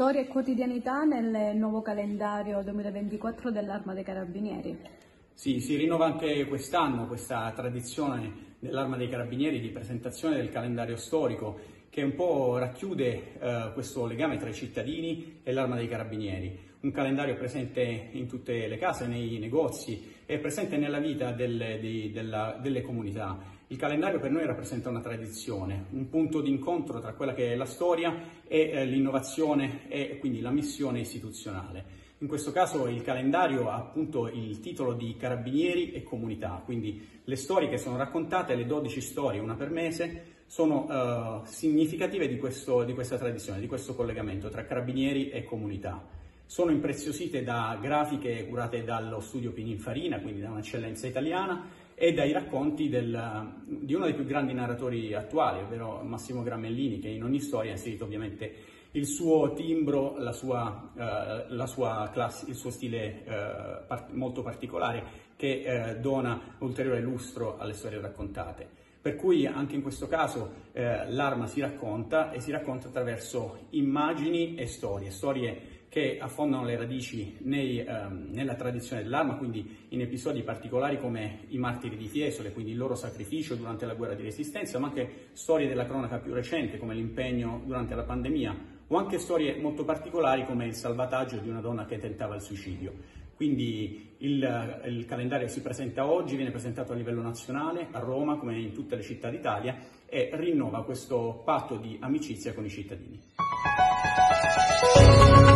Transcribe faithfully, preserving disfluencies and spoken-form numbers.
storia e quotidianità nel nuovo calendario duemilaventiquattro dell'Arma dei Carabinieri. Sì, si rinnova anche quest'anno questa tradizione dell'Arma dei Carabinieri di presentazione del calendario storico che un po' racchiude eh, questo legame tra i cittadini e l'Arma dei Carabinieri. Un calendario presente in tutte le case, nei negozi e presente nella vita delle, di, della, delle comunità. Il calendario per noi rappresenta una tradizione, un punto d'incontro tra quella che è la storia e eh, l'innovazione e quindi la missione istituzionale. In questo caso il calendario ha appunto il titolo di Carabinieri e Comunità, quindi le storie che sono raccontate, le dodici storie, una per mese, sono uh, significative di, questo, di questa tradizione, di questo collegamento tra Carabinieri e comunità. Sono impreziosite da grafiche curate dallo studio Pininfarina, quindi da un'eccellenza italiana, e dai racconti del, di uno dei più grandi narratori attuali, ovvero Massimo Gramellini, che in ogni storia ha inserito ovviamente il suo timbro, la sua, uh, la sua classe, il suo stile uh, part- molto particolare che uh, dona ulteriore lustro alle storie raccontate. Per cui anche in questo caso eh, l'Arma si racconta e si racconta attraverso immagini e storie, storie che affondano le radici nei, ehm, nella tradizione dell'Arma, quindi in episodi particolari come i martiri di Fiesole, quindi il loro sacrificio durante la guerra di resistenza, ma anche storie della cronaca più recente come l'impegno durante la pandemia, o anche storie molto particolari come il salvataggio di una donna che tentava il suicidio. Quindi il, il calendario si presenta oggi, viene presentato a livello nazionale, a Roma come in tutte le città d'Italia, e rinnova questo patto di amicizia con i cittadini.